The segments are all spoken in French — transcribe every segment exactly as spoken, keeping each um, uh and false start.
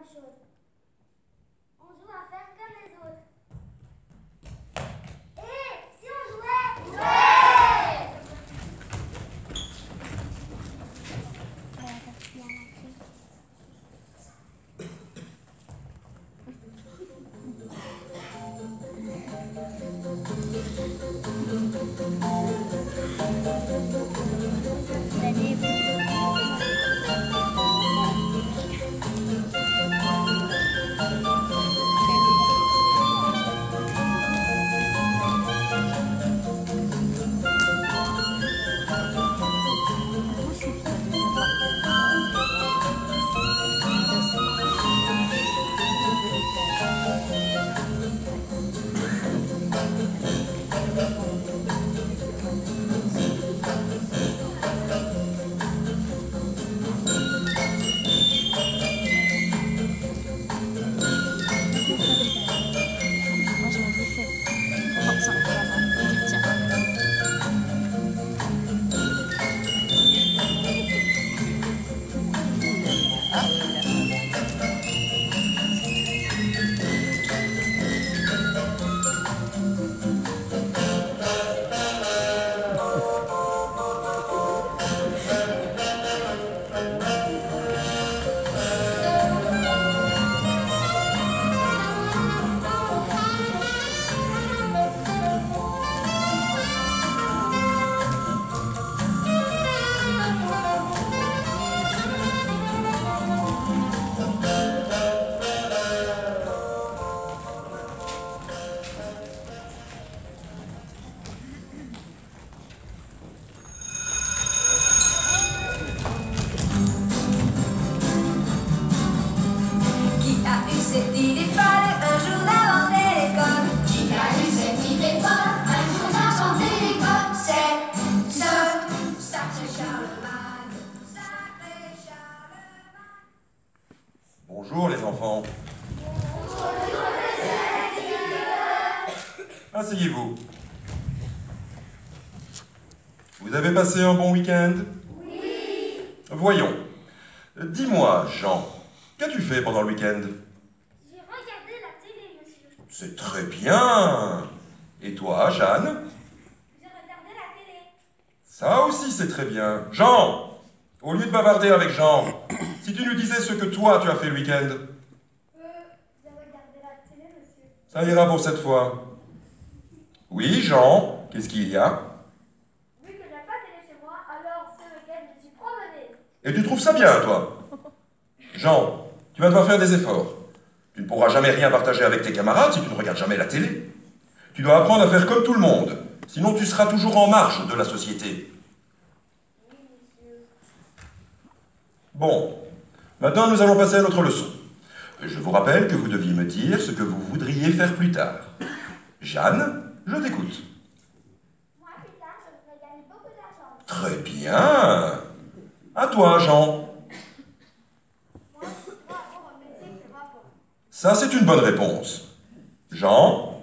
chose. On joue à faire comme les autres. Et si on jouait? Ouais! Cette idée folle, un jour d'inventer l'école. Qui a eu cette idée folle, un jour d'inventer l'école? C'est Soft, sacré Charlemagne, sacré Charlemagne. Bonjour les enfants. Asseyez-vous. Vous avez passé un bon week-end? Oui. Voyons. Dis-moi, Jean, qu'as-tu fait pendant le week-end? J'ai regardé la télé, monsieur. C'est très bien. Et toi, Jeanne? J'ai regardé la télé. Ça aussi, c'est très bien. Jean, au lieu de bavarder avec Jean, si tu nous disais ce que toi, tu as fait le week-end, Euh, j'ai regardé la télé, monsieur. ça ira pour cette fois. Oui, Jean, qu'est-ce qu'il y a? Vu que j'ai pas de télé chez moi, alors ce week-end, je me suis promenée. Et tu trouves ça bien, toi? Jean, tu vas devoir faire des efforts. Tu ne pourras jamais rien partager avec tes camarades si tu ne regardes jamais la télé. Tu dois apprendre à faire comme tout le monde, sinon tu seras toujours en marge de la société. Oui, monsieur. Bon, maintenant nous allons passer à notre leçon. Je vous rappelle que vous deviez me dire ce que vous voudriez faire plus tard. Jeanne, je t'écoute. Moi, plus tard, je voudrais gagner beaucoup d'argent. Très bien. À toi, Jean. Moi, je voudrais avoir un métier qui rapporte. Ça, c'est une bonne réponse. Jean,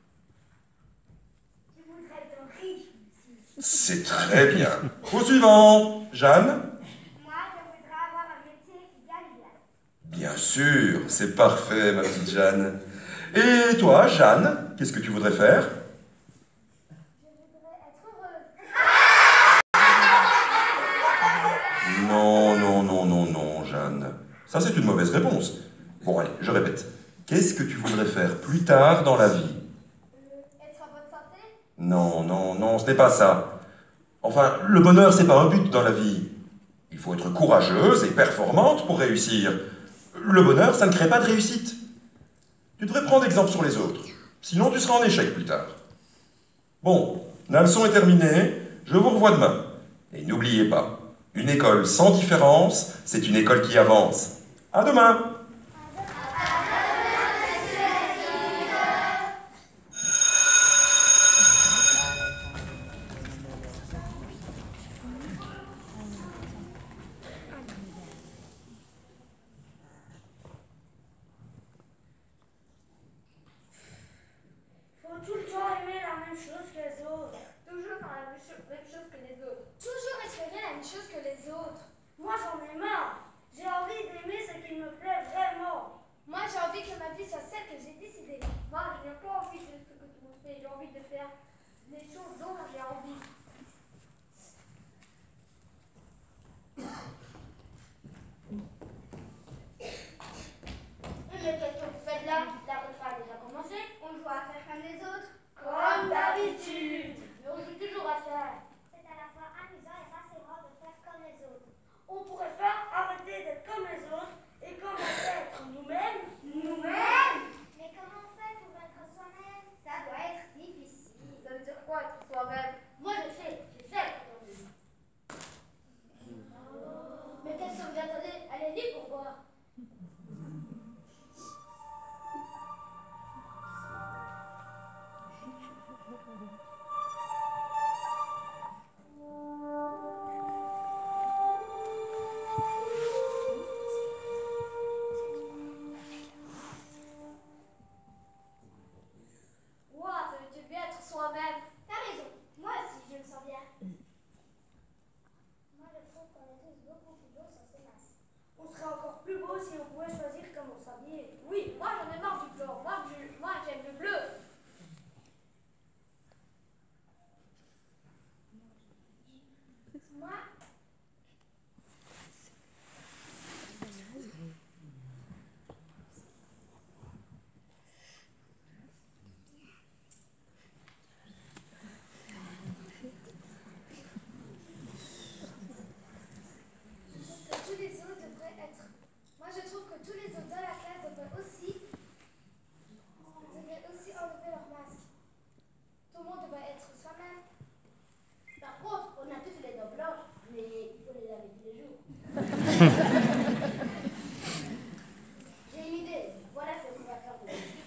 Je voudrais être riche, monsieur. c'est très bien. Au suivant. Jeanne. Moi, je voudrais avoir un métier qui gagne bien. Bien sûr, c'est parfait, ma petite Jeanne. Et toi, Jeanne, qu'est-ce que tu voudrais faire? Je voudrais être heureuse. Non, non, non, non, non, Jeanne. Ça, c'est une mauvaise réponse. Bon, allez, je répète. Qu'est-ce que tu voudrais faire plus tard dans la vie? Euh, être en bonne santé? Non, non, non, ce n'est pas ça. Enfin, le bonheur, c'est pas un but dans la vie. Il faut être courageuse et performante pour réussir. Le bonheur, ça ne crée pas de réussite. Tu devrais prendre exemple sur les autres. Sinon, tu seras en échec plus tard. Bon, la leçon est terminée. Je vous revois demain. Et n'oubliez pas, une école sans différence, c'est une école qui avance. À demain! Faut tout le temps aimer la même chose que les autres. Toujours faire la même cho- même chose que les autres. Toujours espérer la même chose que les autres. Moi, j'en ai marre. J'ai envie d'aimer ce qui me plaît Tenez, elle est libre pour boire. Ouah, ça veut bien être soi-même. T'as raison, moi aussi je me sens bien. Moi je trouve qu'on est tous beaucoup plus beaux sans ces masques. On serait encore plus beaux si on pouvait choisir comment s'habiller. Oui, moi j'en ai marre du blanc. Moi, je- moi j'aime le bleu. Moi, que tous les autres devraient être. Moi, je trouve que tous les autres dans la classe devraient aussi, devraient aussi enlever leur masque. Tout le monde devrait être soi-même. Par contre, on a tous les dents blanches, mais il faut les laver tous les jours. J'ai une idée. Voilà ce qu'on va faire de nous.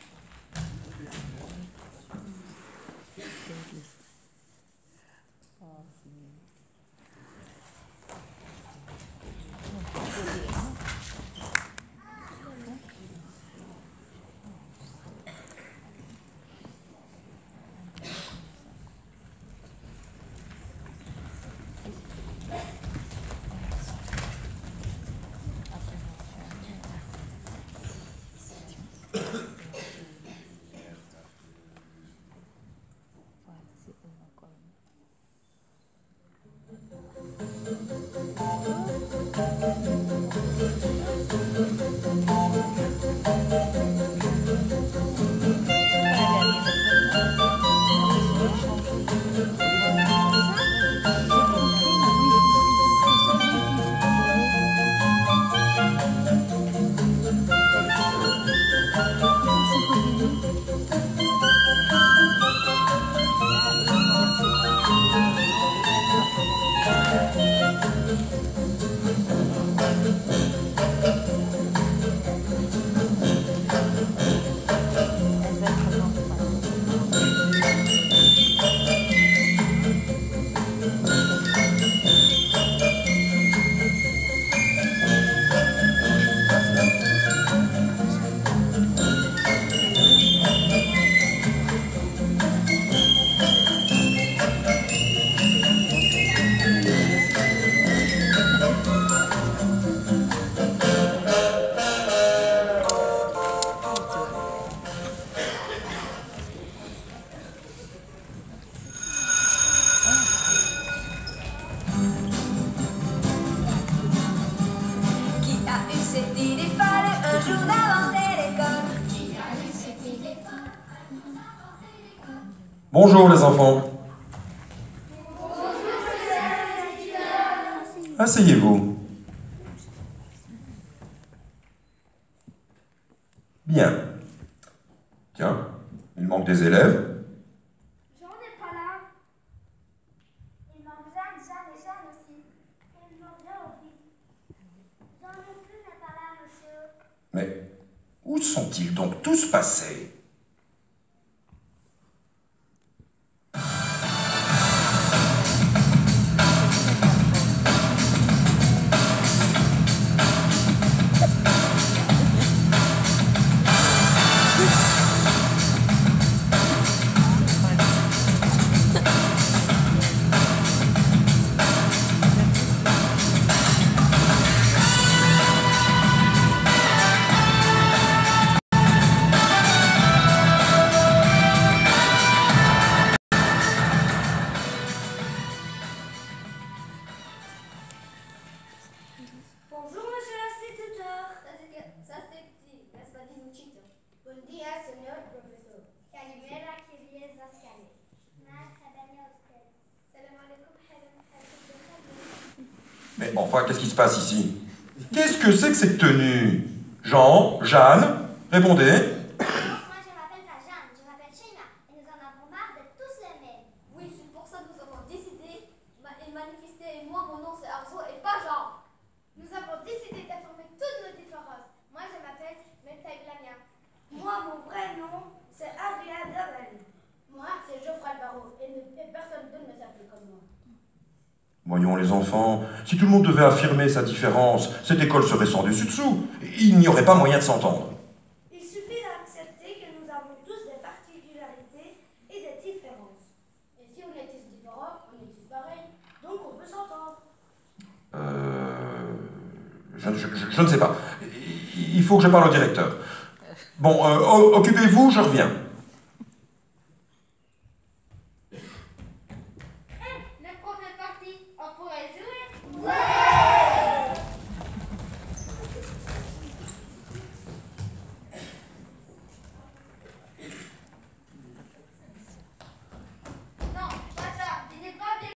Qui a eu cette idée folle un jour d'inventer l'école? Bonjour les enfants. Asseyez-vous. Bien. Tiens, il manque des élèves. J'en ai pas là. Il manque Jeanne, Jeanne et Jeanne aussi. Et il manque Jean aussi. Jean non plus n'est pas là, monsieur. Mais où sont-ils donc tous passés? Bonjour, monsieur l'instituteur. Ça c'est petit, n'est-ce pas diminuito? Buen día, señor profesor. Calimera quería zascane. Marhaba usted. Salam alaikum, Mais enfin, qu'est-ce qui se passe ici? Qu'est-ce que c'est que cette tenue? Jean? Jeanne? Répondez. Moi je m'appelle pas Jeanne, je m'appelle Sheila. Et nous en avons marre d'être tous les mêmes. Oui, c'est pour ça que nous avons décidé de manifester. Et moi, mon nom c'est Arzo et pas Jean. Nous avons décidé de Voyons les enfants, si tout le monde devait affirmer sa différence, cette école serait sans dessus-dessous. Il n'y aurait pas moyen de s'entendre. Il suffit d'accepter que nous avons tous des particularités et des différences. Et si on est tous différents, on est tous pareils. Donc on peut s'entendre. Euh... Je, je- je- je ne sais pas. Il faut que je parle au directeur. Bon, euh, o- occupez-vous, je reviens.